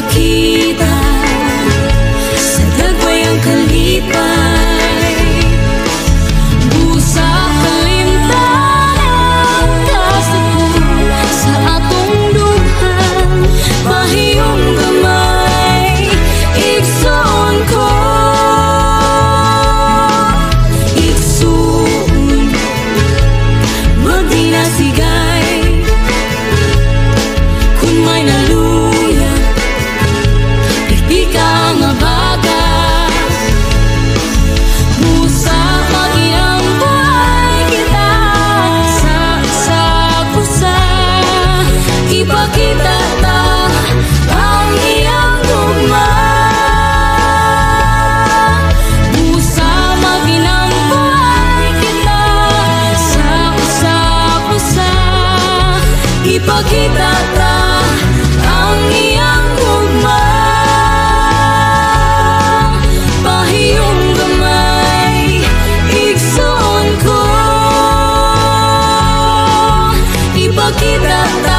kita sa dagwayang kalipay. Busa kalimtanan kasapul sa atong duhan, pahiyong gamay igsoon ko. Igsoon magdinasigay kung may naluya ipika nga baga. Busa maginang buhay kita sa kusa, ipakita ta ang iyang tugma. Busa maginang buhay kita sa kusa, ipakita ta ang iyang tugma. Pahiyong gamay igsoon ko, ipakita ta